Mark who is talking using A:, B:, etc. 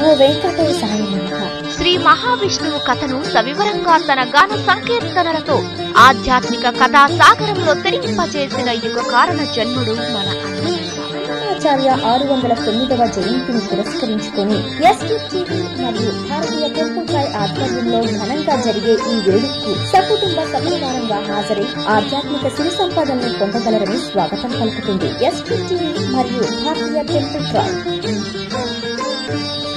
A: వెంకటేశాయ నమః.
B: శ్రీ మహావిష్ణువు కథను సవివరంగా తన గాన సంకీర్తనలతో ఆధ్యాత్మిక కథా సాగరంలో తెరింపచేసిన యుగ కారణ జన్ముడు మన
A: ఆచార్య 609వ జయంతిని పురస్కరించుకుని ఎస్టీవీ మరియు భారతీయ టెంపుల్ ట్రై ఆధ్వర్యంలో ఘనంగా జరిగే ఈ వేడుకకు సకుటుంబ సపరివారంగా హాజరై ఆధ్యాత్మిక సిరి సంపదలను పొందగలరని స్వాగతం పలుకుతుంది ఎస్టీవీ మరియు భారతీయ టెంపుల్ ట్రై.